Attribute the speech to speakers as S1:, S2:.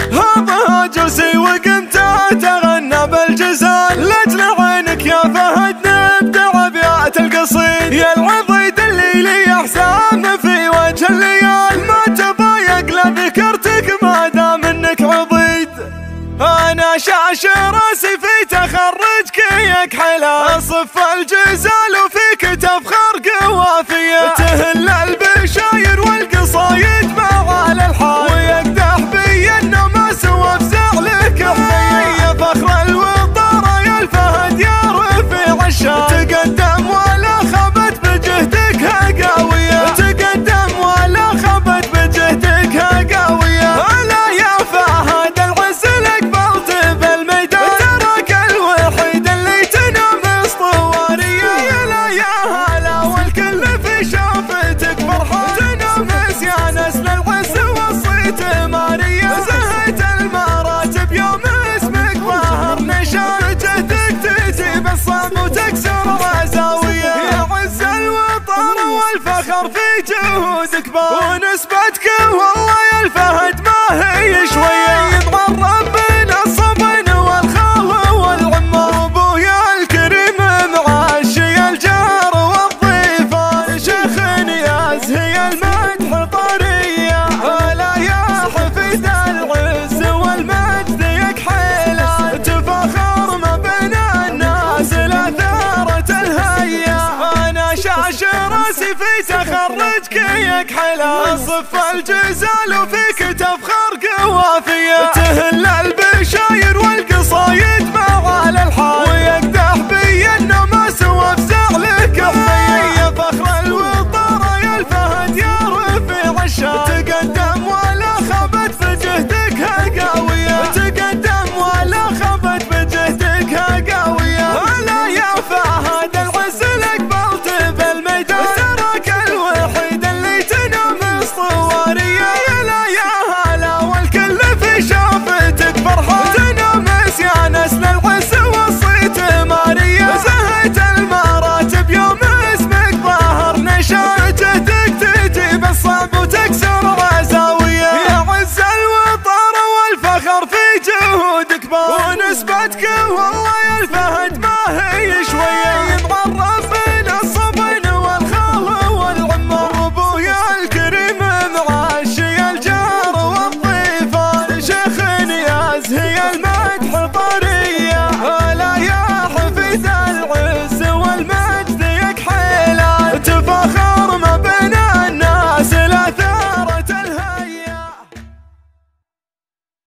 S1: هذا جوسي وقمت تغنى بالجزال، لاجل عينك يا فهد نبدع ابيات القصيد. يا العضيد اللي لي احسان في وجه الليال، ما تضايق لا ذكرتك ما دام انك عضيد. انا شاش راسي في تخرجك يا كحلا، صف الجزال وفيك تفخر قوافيه، تهل البشاير والقصايد مع الالحان، ويقدح بي انه ما سوى بزعلك حميه. يا فخر الوطاره يا الفهد يا رفيع الشان، تقدم ولا خبت بجهدك قويه، تقدم ولا خبت بجهدك قويه. هلا يا فهد العز لك بلط بالميدان، تراك الوحيد اللي تنام اسطوانيه. يلا يا هلا والكل في شافتك فرحان، تنافس يا نسل العز وصيت ماريه. زهيت المراتب يوم اسمك ظهر نشان، جهدك تجي بالصعب وتكسر الزاويه. يا عز الوطن والفخر في جهودك بار، ونسبتك والله يا الفهد ما هي شويه. يتغرب بين الصبن والخال والعمه، وابويا الكريم معاشي الجار والضيفان، شيخ نياز هي المدح طريه. هلا يا حفيد العز والمجد يا كحيلان، تفاخر ما بين الناس لثارة الهيا. انا شاش راسي في تخرجك يا كحلا، صف الجزال وفيك تفخر قوافيه، تهل